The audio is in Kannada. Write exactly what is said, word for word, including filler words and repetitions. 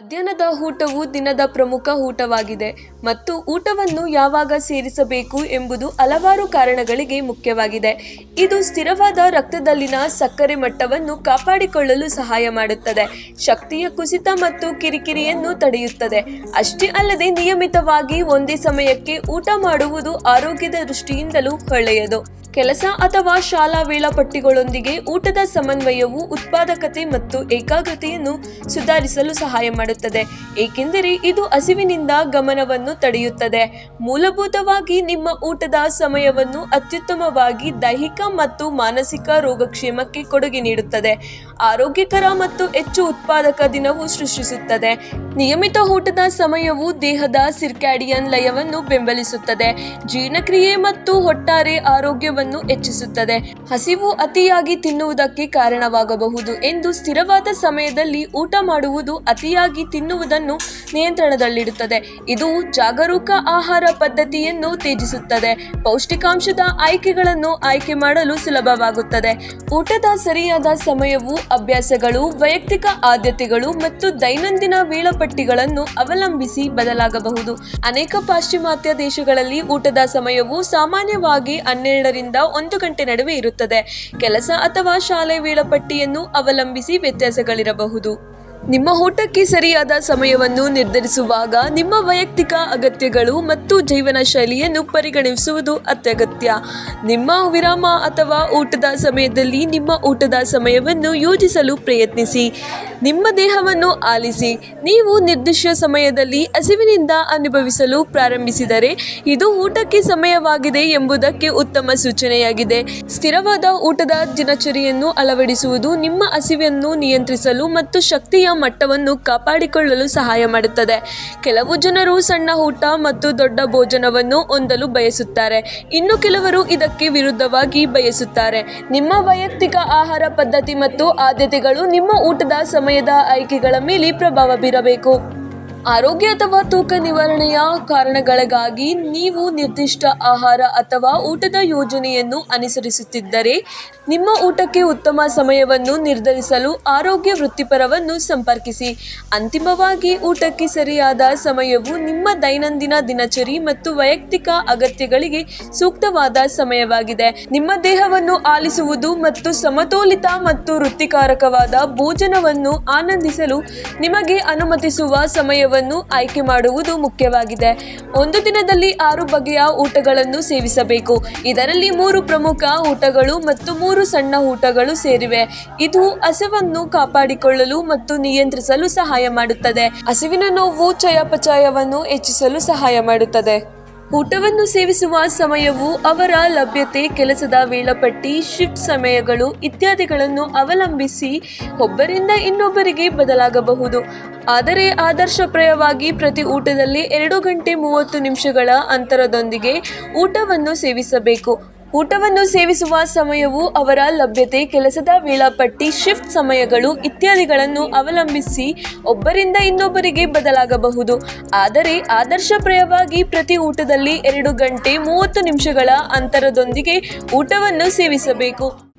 ಮಧ್ಯಾಹ್ನದ ಊಟವು ದಿನದ ಪ್ರಮುಖ ಊಟವಾಗಿದೆ ಮತ್ತು ಊಟವನ್ನು ಯಾವಾಗ ಸೇರಿಸಬೇಕು ಎಂಬುದು ಹಲವಾರು ಕಾರಣಗಳಿಗೆ ಮುಖ್ಯವಾಗಿದೆ. ಇದು ಸ್ಥಿರವಾದ ರಕ್ತದಲ್ಲಿನ ಸಕ್ಕರೆ ಮಟ್ಟವನ್ನು ಕಾಪಾಡಿಕೊಳ್ಳಲು ಸಹಾಯ ಮಾಡುತ್ತದೆ, ಶಕ್ತಿಯ ಕುಸಿತ ಮತ್ತು ಕಿರಿಕಿರಿಯನ್ನು ತಡೆಯುತ್ತದೆ. ಅಷ್ಟೇ ಅಲ್ಲದೆ ನಿಯಮಿತವಾಗಿ ಒಂದೇ ಸಮಯಕ್ಕೆ ಊಟ ಮಾಡುವುದು ಆರೋಗ್ಯದ ದೃಷ್ಟಿಯಿಂದಲೂ ಒಳ್ಳೆಯದು. ಕೆಲಸ ಅಥವಾ ಶಾಲಾ ವೇಳಾಪಟ್ಟಿಗಳೊಂದಿಗೆ ಊಟದ ಸಮನ್ವಯವು ಉತ್ಪಾದಕತೆ ಮತ್ತು ಏಕಾಗ್ರತೆಯನ್ನು ಸುಧಾರಿಸಲು ಸಹಾಯ ಮಾಡುತ್ತದೆ, ಏಕೆಂದರೆ ಇದು ಹಸಿವಿನಿಂದ ಗಮನವನ್ನು ತಡೆಯುತ್ತದೆ. ಮೂಲಭೂತವಾಗಿ ನಿಮ್ಮ ಊಟದ ಸಮಯವನ್ನು ಅತ್ಯುತ್ತಮವಾಗಿ ದೈಹಿಕ ಮತ್ತು ಮಾನಸಿಕ ರೋಗಕ್ಷೇಮಕ್ಕೆ ಕೊಡುಗೆ ನೀಡುತ್ತದೆ, ಆರೋಗ್ಯಕರ ಮತ್ತು ಹೆಚ್ಚು ಉತ್ಪಾದಕ ದಿನವು ಸೃಷ್ಟಿಸುತ್ತದೆ. ನಿಯಮಿತ ಊಟದ ಸಮಯವು ದೇಹದ ಸಿರ್ಕ್ಯಾಡಿಯನ್ ಲಯವನ್ನು ಬೆಂಬಲಿಸುತ್ತದೆ, ಜೀರ್ಣಕ್ರಿಯೆ ಮತ್ತು ಒಟ್ಟಾರೆ ಆರೋಗ್ಯವನ್ನು ಹೆಚ್ಚಿಸುತ್ತದೆ. ಹಸಿವು ಅತಿಯಾಗಿ ತಿನ್ನುವುದಕ್ಕೆ ಕಾರಣವಾಗಬಹುದು ಎಂದು ಸ್ಥಿರವಾದ ಸಮಯದಲ್ಲಿ ಊಟ ಮಾಡುವುದು ಅತಿಯಾಗಿ ತಿನ್ನುವುದನ್ನು ನಿಯಂತ್ರಣದಲ್ಲಿಡುತ್ತದೆ. ಇದು ಜಾಗರೂಕ ಆಹಾರ ಪದ್ಧತಿಯನ್ನು ಉತ್ತೇಜಿಸುತ್ತದೆ, ಪೌಷ್ಟಿಕಾಂಶದ ಆಯ್ಕೆಗಳನ್ನು ಆಯ್ಕೆ ಮಾಡಲು ಸುಲಭವಾಗುತ್ತದೆ. ಊಟದ ಸರಿಯಾದ ಸಮಯವು ಅಭ್ಯಾಸಗಳು, ವೈಯಕ್ತಿಕ ಆದ್ಯತೆಗಳು ಮತ್ತು ದೈನಂದಿನ ವೇಳಾಪಟ್ಟಿಗಳನ್ನು ಅವಲಂಬಿಸಿ ಬದಲಾಗಬಹುದು. ಅನೇಕ ಪಾಶ್ಚಿಮಾತ್ಯ ದೇಶಗಳಲ್ಲಿ ಊಟದ ಸಮಯವು ಸಾಮಾನ್ಯವಾಗಿ ಹನ್ನೆರಡರಿಂದ ಒಂದು ಗಂಟೆ ನಡುವೆ ಇರುತ್ತದೆ. ಕೆಲಸ ಅಥವಾ ಶಾಲೆ ವೇಳಾಪಟ್ಟಿಯನ್ನು ಅವಲಂಬಿಸಿ ವ್ಯತ್ಯಾಸಗಳಿರಬಹುದು. ನಿಮ್ಮ ಊಟಕ್ಕೆ ಸರಿಯಾದ ಸಮಯವನ್ನು ನಿರ್ಧರಿಸುವಾಗ ನಿಮ್ಮ ವೈಯಕ್ತಿಕ ಅಗತ್ಯಗಳು ಮತ್ತು ಜೀವನ ಶೈಲಿಯನ್ನು ಪರಿಗಣಿಸುವುದು ಅತ್ಯಗತ್ಯ. ನಿಮ್ಮ ವಿರಾಮ ಅಥವಾ ಊಟದ ಸಮಯದಲ್ಲಿ ನಿಮ್ಮ ಊಟದ ಸಮಯವನ್ನು ಯೋಜಿಸಲು ಪ್ರಯತ್ನಿಸಿ. ನಿಮ್ಮ ದೇಹವನ್ನು ಆಲಿಸಿ. ನೀವು ನಿರ್ದಿಷ್ಟ ಸಮಯದಲ್ಲಿ ಹಸಿವಿನಿಂದ ಅನುಭವಿಸಲು ಪ್ರಾರಂಭಿಸಿದರೆ ಇದು ಊಟಕ್ಕೆ ಸಮಯವಾಗಿದೆ ಎಂಬುದಕ್ಕೆ ಉತ್ತಮ ಸೂಚನೆಯಾಗಿದೆ. ಸ್ಥಿರವಾದ ಊಟದ ದಿನಚರಿಯನ್ನು ಅಳವಡಿಸುವುದು ನಿಮ್ಮ ಹಸಿವನ್ನು ನಿಯಂತ್ರಿಸಲು ಮತ್ತು ಶಕ್ತಿಯ ಮಟ್ಟವನ್ನು ಕಾಪಾಡಿಕೊಳ್ಳಲು ಸಹಾಯ ಮಾಡುತ್ತದೆ. ಕೆಲವು ಜನರು ಸಣ್ಣ ಊಟ ಮತ್ತು ದೊಡ್ಡ ಭೋಜನವನ್ನು ಹೊಂದಲು ಬಯಸುತ್ತಾರೆ, ಇನ್ನು ಕೆಲವರು ಇದಕ್ಕೆ ವಿರುದ್ಧವಾಗಿ ಬಯಸುತ್ತಾರೆ. ನಿಮ್ಮ ವೈಯಕ್ತಿಕ ಆಹಾರ ಪದ್ಧತಿ ಮತ್ತು ಆದ್ಯತೆಗಳು ನಿಮ್ಮ ಊಟದ ಸಮಯದ ಆಯ್ಕೆಗಳ ಮೇಲೆ ಪ್ರಭಾವ ಬೀರಬೇಕು. ಆರೋಗ್ಯ ಅಥವಾ ತೂಕ ನಿವಾರಣೆಯ ಕಾರಣಗಳಿಗಾಗಿ ನೀವು ನಿರ್ದಿಷ್ಟ ಆಹಾರ ಅಥವಾ ಊಟದ ಯೋಜನೆಯನ್ನು ಅನುಸರಿಸುತ್ತಿದ್ದರೆ, ನಿಮ್ಮ ಊಟಕ್ಕೆ ಉತ್ತಮ ಸಮಯವನ್ನು ನಿರ್ಧರಿಸಲು ಆರೋಗ್ಯ ವೃತ್ತಿಪರರನ್ನು ಸಂಪರ್ಕಿಸಿ. ಅಂತಿಮವಾಗಿ, ಊಟಕ್ಕೆ ಸರಿಯಾದ ಸಮಯವು ನಿಮ್ಮ ದೈನಂದಿನ ದಿನಚರಿ ಮತ್ತು ವೈಯಕ್ತಿಕ ಅಗತ್ಯಗಳಿಗೆ ಸೂಕ್ತವಾದ ಸಮಯವಾಗಿದೆ. ನಿಮ್ಮ ದೇಹವನ್ನು ಆಲಿಸುವುದು ಮತ್ತು ಸಮತೋಲಿತ ಮತ್ತು ತೃಪ್ತಿಕರವಾದ ಭೋಜನವನ್ನು ಆನಂದಿಸಲು ನಿಮಗೆ ಅನುಮತಿಸುವ ಸಮಯ ಆಯ್ಕೆ ಮಾಡುವುದು ಮುಖ್ಯವಾಗಿದೆ. ಒಂದು ದಿನದಲ್ಲಿ ಆರು ಬಗೆಯ ಊಟಗಳನ್ನು ಸೇವಿಸಬೇಕು. ಇದರಲ್ಲಿ ಮೂರು ಪ್ರಮುಖ ಊಟಗಳು ಮತ್ತು ಮೂರು ಸಣ್ಣ ಊಟಗಳು ಸೇರಿವೆ. ಇದು ಹಸಿವನ್ನು ಕಾಪಾಡಿಕೊಳ್ಳಲು ಮತ್ತು ನಿಯಂತ್ರಿಸಲು ಸಹಾಯ ಮಾಡುತ್ತದೆ. ಹಸಿವಿನ ನೋವು ಚಯಾಪಚಯವನ್ನು ಹೆಚ್ಚಿಸಲು ಸಹಾಯ ಮಾಡುತ್ತದೆ. ಊಟವನ್ನು ಸೇವಿಸುವ ಸಮಯವು ಅವರ ಲಭ್ಯತೆ, ಕೆಲಸದ ವೇಳಾಪಟ್ಟಿ, ಶಿಫ್ಟ್ ಸಮಯಗಳು ಇತ್ಯಾದಿಗಳನ್ನು ಅವಲಂಬಿಸಿ ಒಬ್ಬರಿಂದ ಇನ್ನೊಬ್ಬರಿಗೆ ಬದಲಾಗಬಹುದು. ಆದರೆ ಆದರ್ಶಪ್ರಾಯವಾಗಿ ಪ್ರತಿ ಊಟದಲ್ಲಿ ಎರಡು ಗಂಟೆ ಮೂವತ್ತು ನಿಮಿಷಗಳ ಅಂತರದೊಂದಿಗೆ ಊಟವನ್ನು ಸೇವಿಸಬೇಕು. ಊಟವನ್ನು ಸೇವಿಸುವ ಸಮಯವು ಅವರ ಲಭ್ಯತೆ, ಕೆಲಸದ ವೇಳಾಪಟ್ಟಿ, ಶಿಫ್ಟ್ ಸಮಯಗಳು ಇತ್ಯಾದಿಗಳನ್ನು ಅವಲಂಬಿಸಿ ಒಬ್ಬರಿಂದ ಇನ್ನೊಬ್ಬರಿಗೆ ಬದಲಾಗಬಹುದು. ಆದರೆ ಆದರ್ಶಪ್ರಾಯವಾಗಿ ಪ್ರತಿ ಊಟದಲ್ಲಿ ಎರಡು ಗಂಟೆ ಮೂವತ್ತು ನಿಮಿಷಗಳ ಅಂತರದೊಂದಿಗೆ ಊಟವನ್ನು ಸೇವಿಸಬೇಕು.